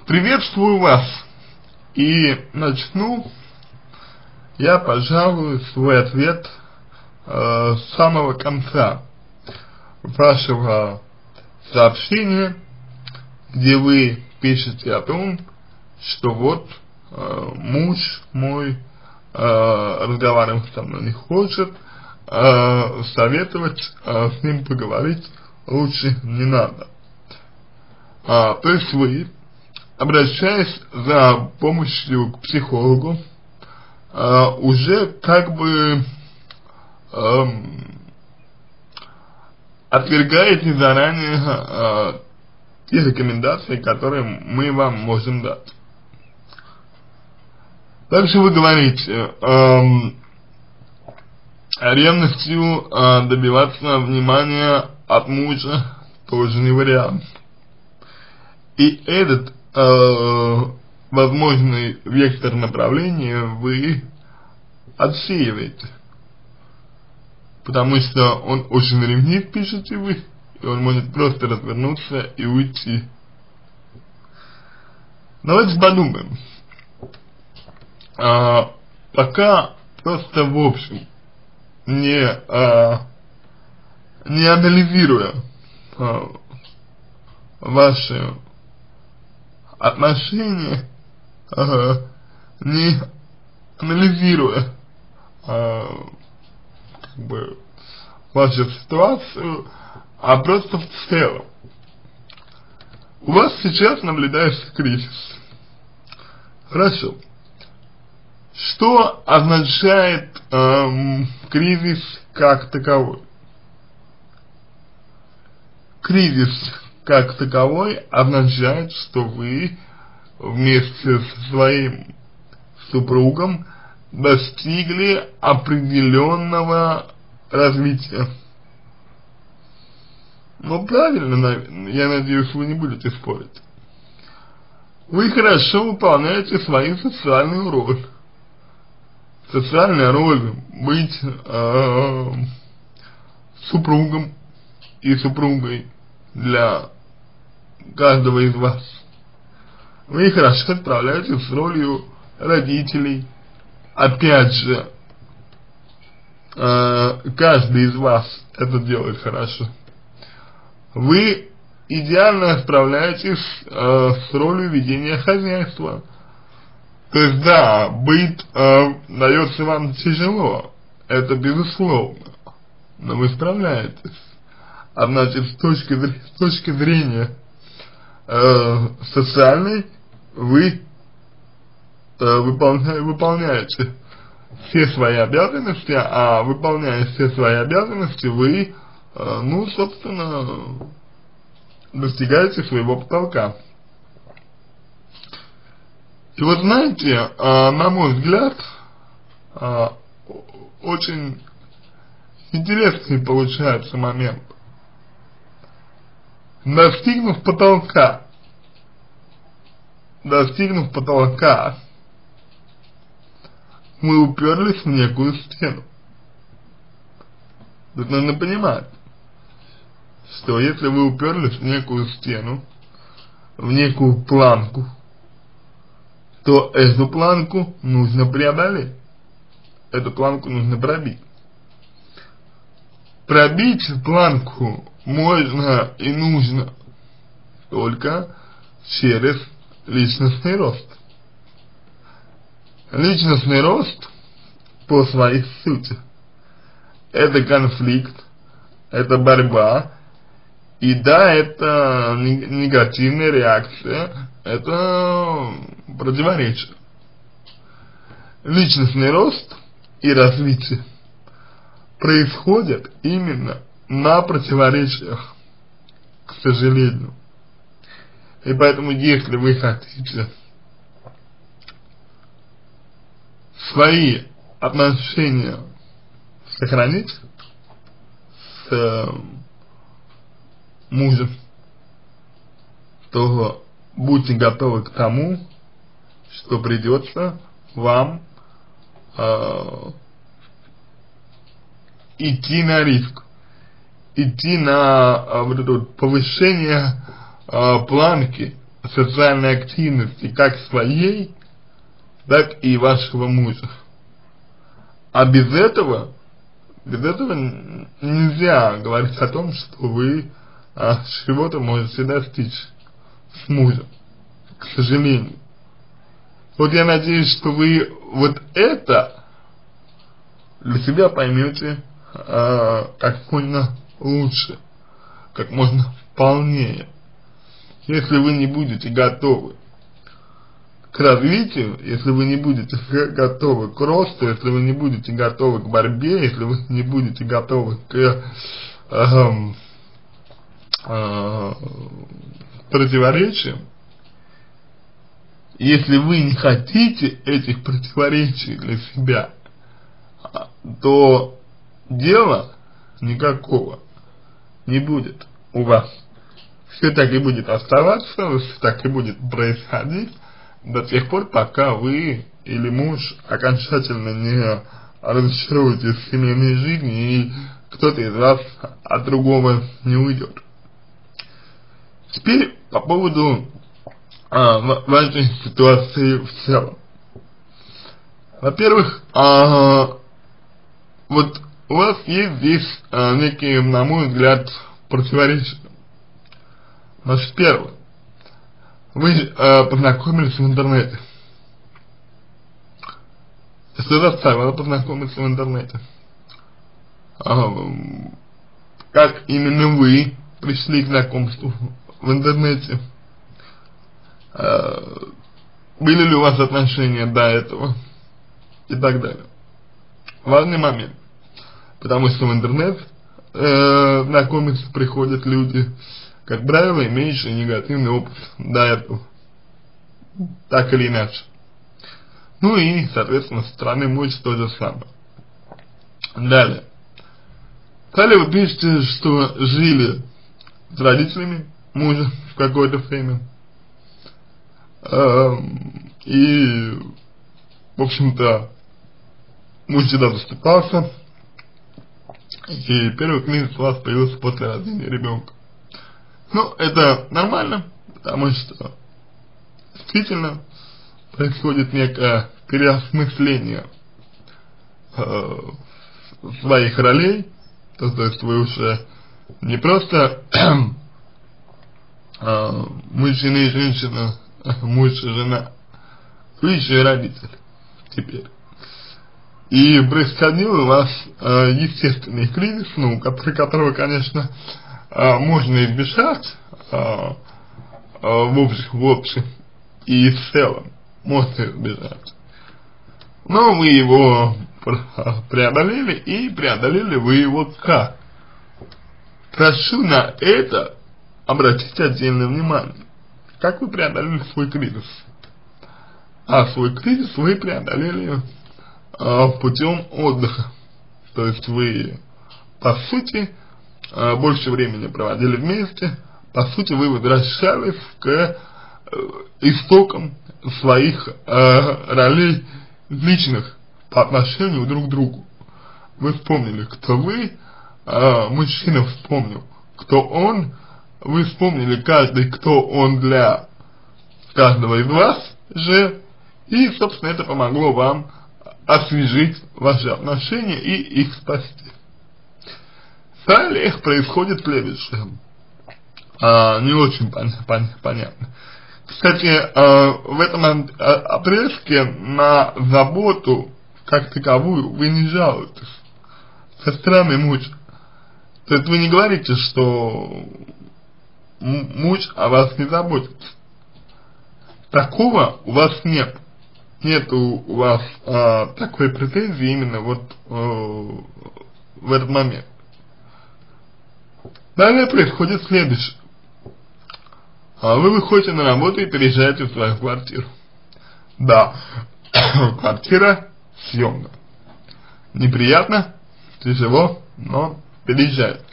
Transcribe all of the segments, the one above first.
Приветствую вас, и начну я, пожалуй, свой ответ с самого конца вашего сообщения, где вы пишете о том, что вот муж мой разговаривать со мной не хочет, советовать с ним поговорить лучше не надо. То есть вы, обращаясь за помощью к психологу, уже как бы отвергаете заранее те рекомендации, которые мы вам можем дать. Также вы говорите, ревностью добиваться внимания от мужа тоже не вариант. И этот возможный вектор направления вы отсеиваете, потому что он очень ревнив, пишете вы, и он может просто развернуться и уйти. Давайте подумаем. Пока просто в общем, не анализируя ваши отношения, не анализируя как бы вашу ситуацию, а просто в целом. У вас сейчас наблюдается кризис. Хорошо. Что означает кризис как таковой? Кризис как таковой означает, что вы вместе со своим супругом достигли определенного развития. Ну правильно, я надеюсь, вы не будете спорить. Вы хорошо выполняете свою социальную роль. Социальная роль быть супругом и супругой для каждого из вас. Вы хорошо справляетесь с ролью родителей. Опять же, каждый из вас это делает хорошо. Вы идеально справляетесь с ролью ведения хозяйства. То есть, да, быт дается вам тяжело, это безусловно, но вы справляетесь. А значит, с точки зрения социальной, вы выполняете все свои обязанности, а выполняя все свои обязанности, вы, ну, собственно, достигаете своего потолка. И вот знаете, на мой взгляд, очень интересный получается момент. Достигнув потолка, мы уперлись в некую стену. Тут нужно понимать, что если вы уперлись в некую стену, в некую планку, то эту планку нужно преодолеть. Эту планку нужно пробить. Пробить планку можно и нужно только через личностный рост. Личностный рост по своей сути — это конфликт, это борьба, и да, это негативная реакция, это противоречие. Личностный рост и развитие происходят именно на противоречиях, к сожалению. И поэтому, если вы хотите свои отношения сохранить с мужем, то будьте готовы к тому, что придется вам идти на риск, идти на вот это вот повышение планки социальной активности как своей, так и вашего мужа. А без этого нельзя говорить о том, что вы чего-то можете достичь с мужем, к сожалению. Вот я надеюсь, что вы вот это для себя поймете как можно лучше, как можно полнее. Если вы не будете готовы к развитию, если вы не будете готовы к росту, если вы не будете готовы к борьбе, если вы не будете готовы к противоречиям, если вы не хотите этих противоречий для себя, то дела никакого не будет у вас. Все так и будет оставаться, все так и будет происходить до тех пор, пока вы или муж окончательно не разочаруетесь в семейной жизни и кто-то из вас от другого не уйдет. Теперь по поводу вашей ситуации в целом. Во-первых, вот у вас есть здесь некие, на мой взгляд, противоречия. Значит, первое. Вы познакомились в интернете. Что заставило познакомиться в интернете? Как именно вы пришли к знакомству в интернете? Были ли у вас отношения до этого? И так далее. Важный момент. Потому что в интернет знакомиться приходят люди, как правило, имеющие негативный опыт до этого. Так или иначе. Ну и, соответственно, со стороны мужа то же самое. Далее. Далее вы пишете, что жили с родителями мужа в какое-то время. И, в общем-то, муж всегда заступался. И первый кризис у вас появился после рождения ребенка. Ну, это нормально, потому что действительно происходит некое переосмысление своих ролей. То есть вы уже не просто мужчина и женщина, муж и жена, вы еще и родители теперь. И происходил у вас естественный кризис, ну, которого, конечно, можно избежать в общем и в целом, можно избежать. Но вы его преодолели, и преодолели вы его как? Прошу на это обратить отдельное внимание. Как вы преодолели свой кризис? А свой кризис вы преодолели путем отдыха. То есть вы, по сути, больше времени проводили вместе, по сути вы возвращались к истокам своих ролей личных по отношению друг к другу. Вы вспомнили, кто вы, мужчина вспомнил, кто он, вы вспомнили каждый, кто он для каждого из вас же, и, собственно, это помогло вам освежить ваши отношения и их спасти. Далее происходит следующее. Не очень понятно. Кстати, в этом отрезке на заботу как таковую вы не жалуетесь со стороны мужа. То есть вы не говорите, что муж о вас не заботится. Такого у вас нет. Нету у вас такой претензии именно вот в этот момент. Далее происходит следующее. Вы выходите на работу и переезжаете в свою квартиру. Да, квартира съемная. Неприятно, тяжело, но переезжаете.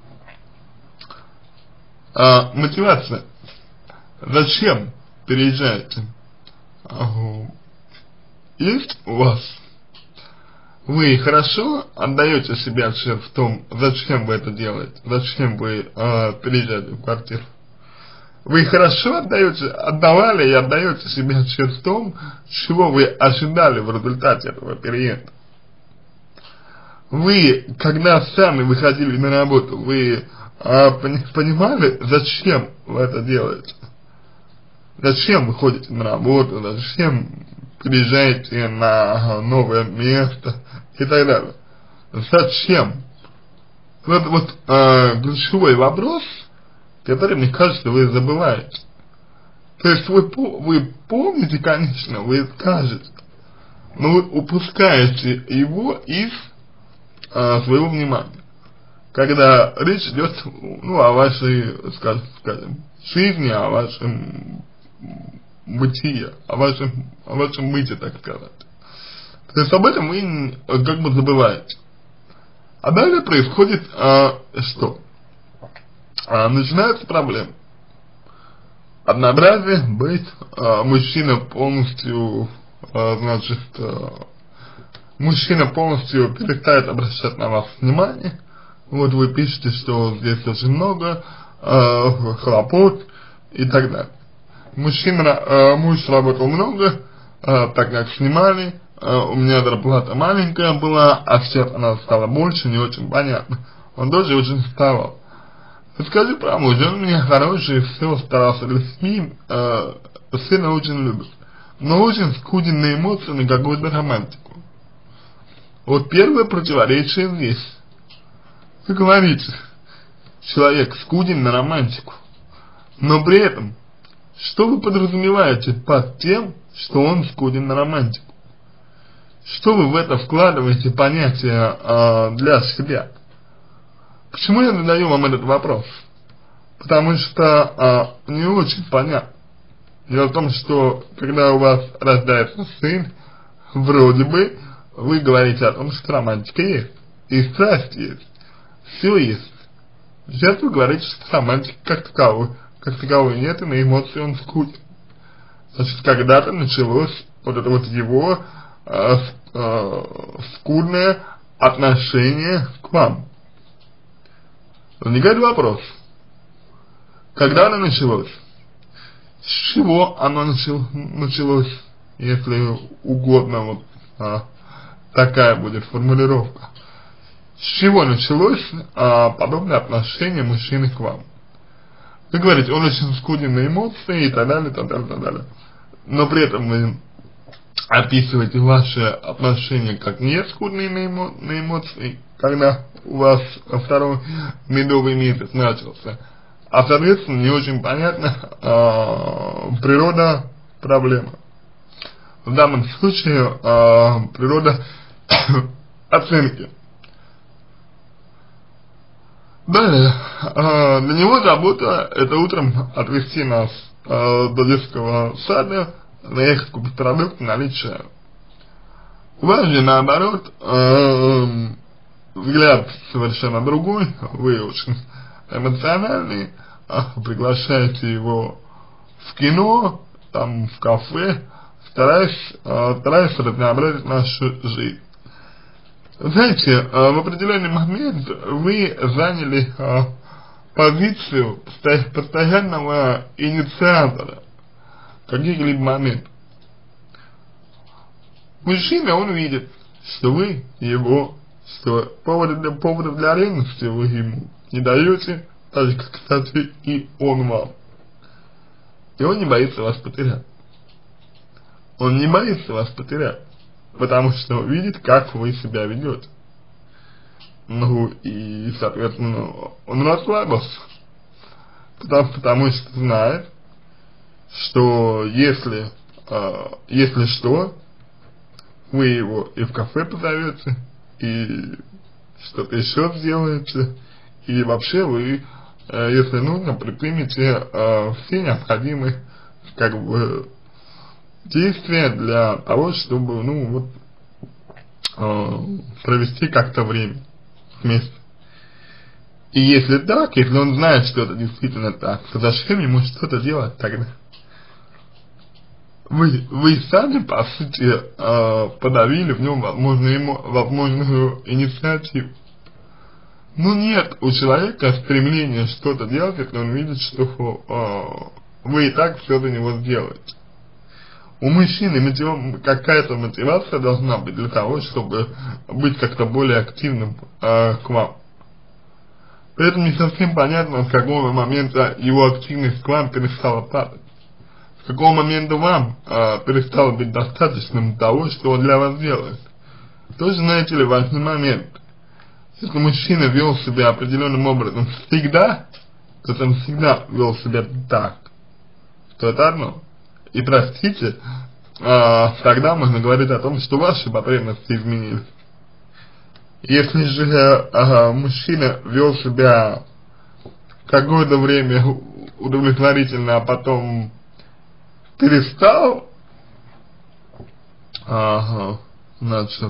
Мотивация. Зачем переезжаете? Есть у вас? Вы хорошо отдаете себе отчет в том, зачем вы это делаете, зачем вы переезжаете в квартиру? Вы хорошо отдавали и отдаете себе отчет в том, чего вы ожидали в результате этого переезда. Вы, когда сами выходили на работу, вы понимали, зачем вы это делаете? Зачем вы ходите на работу, зачем приезжаете на новое место и так далее? Зачем? Вот ключевой вопрос, который, мне кажется, вы забываете. То есть вы помните, конечно, вы скажете, но вы упускаете его из своего внимания. Когда речь идет, ну, о вашей, скажем, жизни, о вашем бытие, о вашем быте, так сказать. То есть об этом вы как бы забываете. А далее происходит что? Начинаются проблемы. Однообразие, быть, мужчина полностью, значит, мужчина полностью перестает обращать на вас внимание. Вот вы пишете, что здесь очень много хлопот и так далее. Муж работал много, так как снимали, у меня зарплата маленькая была, а сейчас она стала больше, не очень понятно. Он тоже очень уставал. Скажи про мужа, он у меня хороший, все, старался для семьи, сына очень любит. Но очень скуден на эмоции, на какую-то романтику. Вот первое противоречие здесь. Вы говорите, человек скуден на романтику, но при этом, что вы подразумеваете под тем, что он скуден на романтику? Что вы в это вкладываете понятие для себя? Почему я задаю вам этот вопрос? Потому что не очень понятно. Дело в том, что когда у вас рождается сын, вроде бы вы говорите о том, что романтика есть, и страсть есть, все есть. Сейчас вы говорите, что романтики как таковой нет, и на эмоции он скуден. Значит, когда-то началось вот это вот его скудное отношение к вам. Возникает вопрос, когда оно началось? С чего оно началось, если угодно, вот такая будет формулировка. С чего началось подобное отношение мужчины к вам? Вы говорите, он очень скуден на эмоции и так далее, так далее, так далее. Но при этом вы описываете ваши отношения как не скудные на эмоции, когда у вас второй медовый месяц начался. А соответственно не очень понятна природа проблемы. В данном случае природа оценки. Далее, для него работа это утром отвезти нас до детского сада, заехать купить продукты, налить чаю. У вас же наоборот взгляд совершенно другой, вы очень эмоциональный, приглашаете его в кино, там в кафе, стараясь разнообразить нашу жизнь. Знаете, в определенный момент вы заняли позицию постоянного инициатора каких-либо моментов. Мужчина, он видит, что вы его, что поводов для ревности вы ему не даете, так же, как, кстати, и он вам. И он не боится вас потерять. Он не боится вас потерять, потому что видит, как вы себя ведете. Ну и, соответственно, он расслабился, потому что знает, что если что, вы его и в кафе позовете, и что-то еще сделаете, и вообще вы, если нужно, предпримете все необходимые, как бы, действия для того, чтобы, ну, вот, провести как-то время вместе. И если так, если он знает, что это действительно так, то зачем ему что-то делать тогда? Вы сами, по сути, подавили в нем возможную инициативу. Ну нет у человека стремления что-то делать, если он видит, что вы и так все за него сделаете. У мужчины какая-то мотивация должна быть для того, чтобы быть как-то более активным к вам. При этом не совсем понятно, с какого момента его активность к вам перестала падать. С какого момента вам перестало быть достаточным того, что он для вас делает. Тоже, знаете ли, важный момент. Если мужчина вел себя определенным образом всегда, то он всегда вел себя так, то это одно. И простите, тогда можно говорить о том, что ваши потребности изменились. Если же мужчина вел себя какое-то время удовлетворительно, а потом перестал, значит,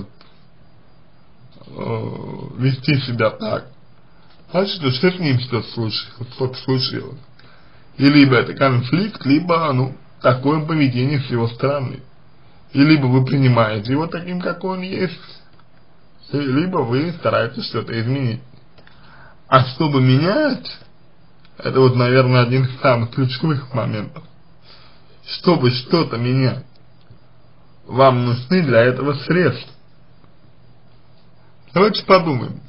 вести себя так, значит, что с ним что-то случилось. И либо это конфликт, либо, такое поведение с его стороны. И либо вы принимаете его таким, какой он есть, либо вы стараетесь что-то изменить. А чтобы менять, это вот, наверное, один из самых ключевых моментов. Чтобы что-то менять, вам нужны для этого средства. Давайте подумаем,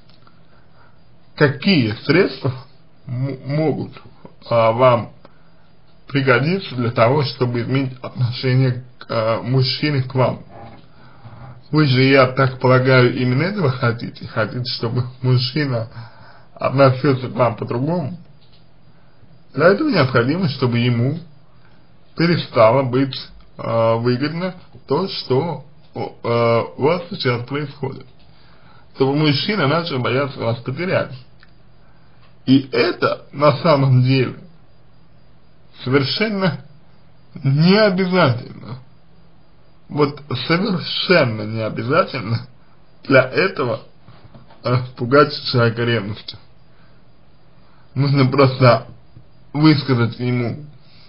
какие средства могут вам пригодиться для того, чтобы изменить отношение мужчины к вам. Вы же, я так полагаю, именно этого хотите? Хотите, чтобы мужчина относился к вам по-другому? Для этого необходимо, чтобы ему перестало быть выгодно то, что у вас сейчас происходит. Чтобы мужчина начал бояться вас потерять. И это на самом деле совершенно не обязательно. Вот совершенно не обязательно для этого пугать человека ревностью. Нужно просто высказать ему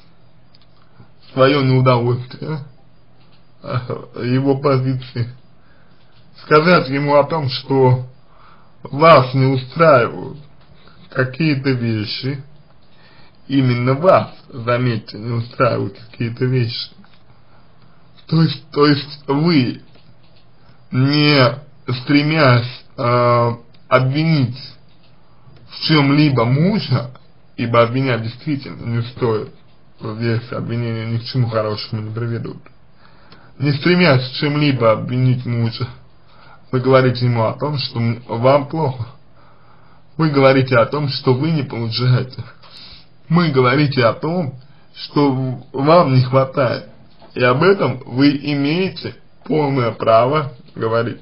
свое неудовольствие, его позиции, сказать ему о том, что вас не устраивают какие-то вещи, именно вас, заметьте, не устраивают какие-то вещи. То есть вы, не стремясь обвинить в чем-либо мужа, ибо обвинять действительно не стоит, здесь обвинения ни к чему хорошему не приведут, не стремясь чем-либо обвинить мужа, вы говорите ему о том, что вам плохо. Вы говорите о том, что вы не получаете. Вы говорите о том, что вам не хватает. И об этом вы имеете полное право говорить.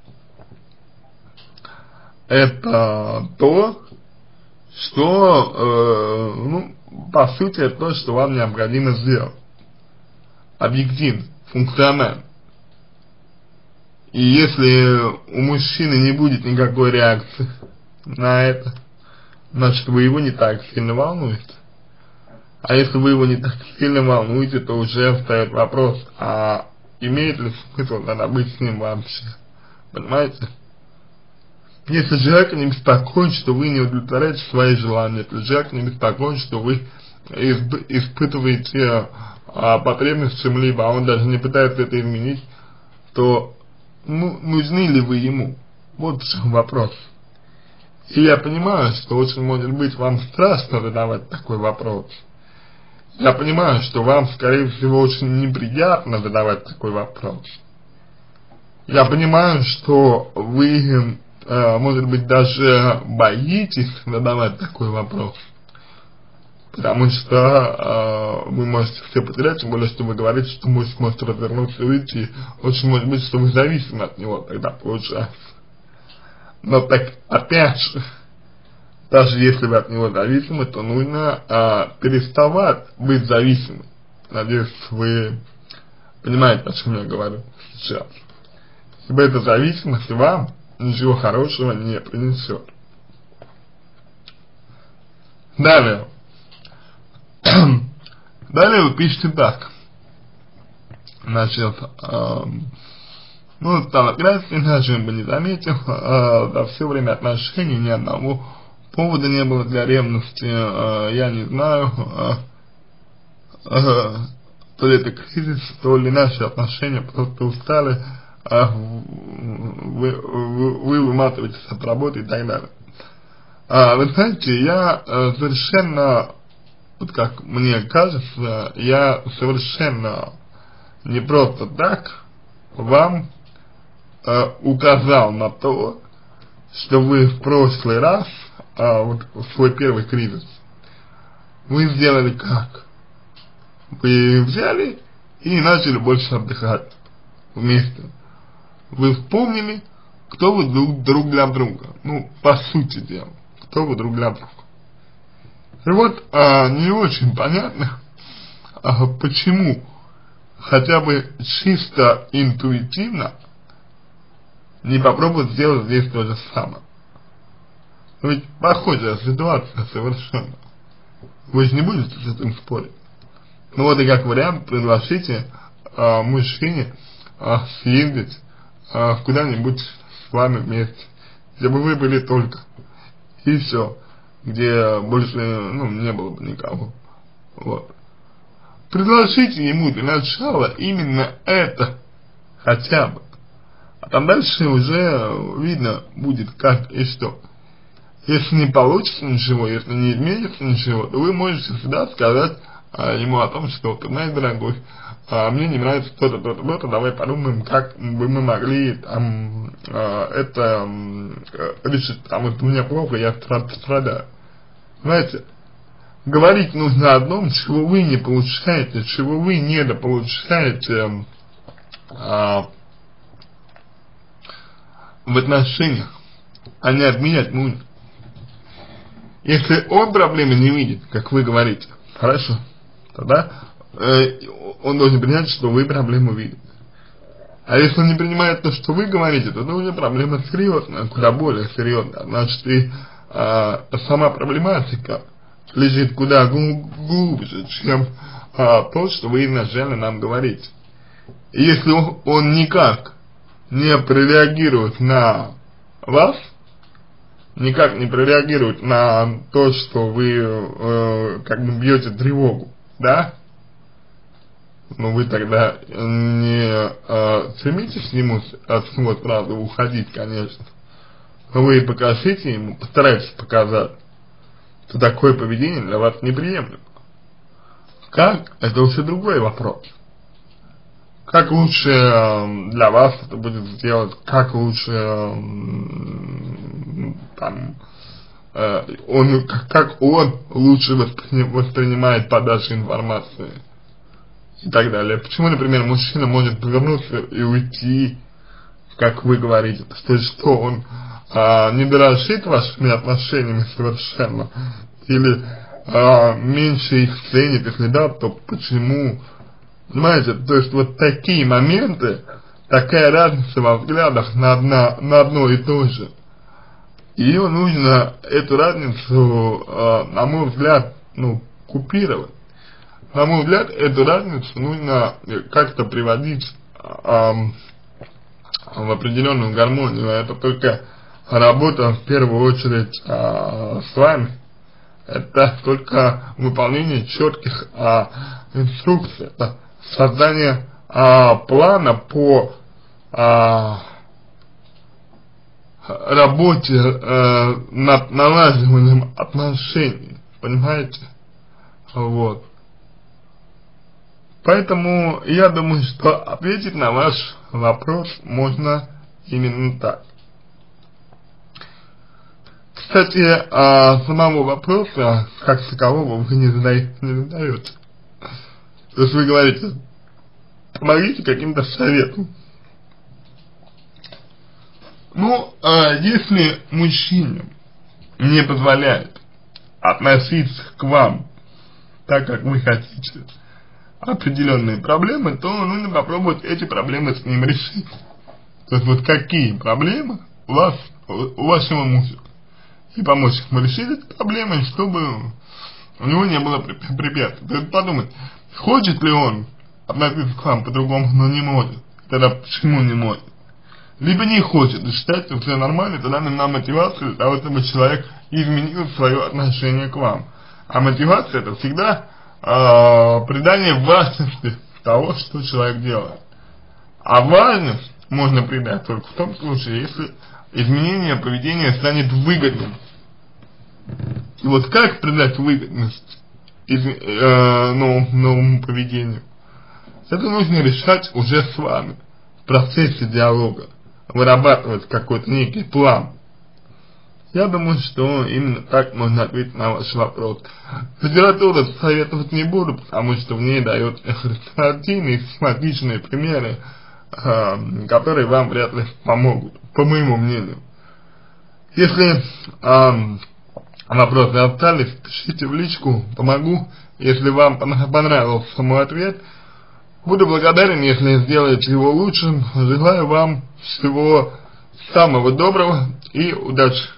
Это то, что, по сути, это то, что вам необходимо сделать. Объективно, функционально. И если у мужчины не будет никакой реакции на это, значит, вы его не так сильно волнуете. А если вы его не так сильно волнуете, то уже встает вопрос, а имеет ли смысл тогда быть с ним вообще? Понимаете? Если человека не беспокоит, что вы не удовлетворяете свои желания, если человека не беспокоит, что вы испытываете потребность в чем-либо, а он даже не пытается это изменить, то нужны ли вы ему? Вот в чем вопрос. И я понимаю, что очень может быть вам страшно задавать такой вопрос. Я понимаю, что вам, скорее всего, очень неприятно задавать такой вопрос. Я понимаю, что вы, может быть, даже боитесь задавать такой вопрос. Потому что вы можете все потерять, тем более, что вы говорите, что муж может развернуться и уйти. Очень может быть, что вы зависимы от него тогда получается. Но так, опять же, даже если вы от него зависимы, то нужно переставать быть зависимым. Надеюсь, вы понимаете, о чем я говорю сейчас. Ибо эта зависимость вам ничего хорошего не принесет. Далее. Далее вы пишете так. Значит, Ну, стал играть, иначе бы не заметил, за все время отношений ни одного повода не было для ревности, я не знаю, то ли это кризис, то ли наши отношения просто устали, вы выматываетесь от работы и так далее. Вы знаете, я совершенно, вот как мне кажется, я совершенно не просто так вам указал на то, что вы в прошлый раз, вот в свой первый кризис, вы сделали как? Вы взяли и начали больше отдыхать вместе. Вы вспомнили, кто вы друг для друга. Ну, по сути дела, кто вы друг для друга. И вот не очень понятно, почему хотя бы чисто интуитивно не попробовать сделать здесь то же самое. Ведь похожая ситуация совершенно. Вы же не будете с этим спорить. Ну вот и как вариант предложите мужчине съездить куда-нибудь с вами вместе, где бы вы были только. И все. Где больше, ну, не было бы никого. Вот. Предложите ему для начала именно это хотя бы. А там дальше уже видно будет как и что. Если не получится ничего, если не изменится ничего, то вы можете всегда сказать ему о том, что ты знаешь, дорогой, мне не нравится то-то, то-то, то-то, давай подумаем, как бы мы могли там это решить, потому что мне плохо, я страдаю. Знаете, говорить нужно о том, чего вы не получаете, чего вы недополучаете в отношениях, а не отменять нужно. Если он проблемы не видит, как вы говорите, хорошо, тогда он должен принять, что вы проблему видите. А если он не принимает то, что вы говорите, то это уже проблема серьезная, куда более серьезная. Значит, и сама проблематика лежит куда глубже, чем то, что вы изначально нам говорите. И если он никак не прореагирует на вас, никак не прореагирует на то, что вы как бы бьете тревогу, да? Но вы тогда не стремитесь ему от всего сразу уходить, конечно. Но вы покажите ему, постарайтесь показать, что такое поведение для вас неприемлемо. Как? Это уже другой вопрос. Как лучше для вас это будет сделать, как лучше там, как он лучше воспринимает подачу информации и так далее. Почему, например, мужчина может повернуться и уйти, как вы говорите, то есть что он не дорожит вашими отношениями совершенно, или меньше их ценит, если да, то почему? Понимаете, то есть вот такие моменты, такая разница во взглядах на одно и то же. Ее нужно, эту разницу, на мой взгляд, ну, купировать. На мой взгляд, эту разницу нужно как-то приводить в определенную гармонию. Это только работа в первую очередь с вами. Это только выполнение четких инструкций. Это создание плана по работе над налаживанием отношений, понимаете? Вот. Поэтому я думаю, что ответить на ваш вопрос можно именно так. Кстати, самого вопроса, как такового, вы не задаете. То есть вы говорите, помогите каким-то советом. Ну, если мужчине не позволяет относиться к вам так, как вы хотите, определенные проблемы, то нужно попробовать эти проблемы с ним решить. То есть вот какие проблемы у вашего мужа. И помочь ему решить эти проблемы, чтобы у него не было препятствий. То есть подумать, хочет ли он относиться к вам по-другому, но не может. Тогда почему не может? либо не хочет и считает, что все нормально, тогда нужна мотивация для того, чтобы человек изменил свое отношение к вам. А мотивация — это всегда придание важности того, что человек делает. А важность можно придать только в том случае, если изменение поведения станет выгодным. И вот как придать выгодность новому поведению? Это нужно решать уже с вами в процессе диалога, вырабатывать какой-то некий план. Я думаю, что именно так можно ответить на ваш вопрос. Литературу советовать не буду, потому что в ней дает хрестоматийные, систематичные примеры, которые вам вряд ли помогут, по моему мнению. Если вопросы остались, пишите в личку, помогу. Если вам понравился мой ответ, буду благодарен, если сделаете его лучшим. Желаю вам всего самого доброго и удачи.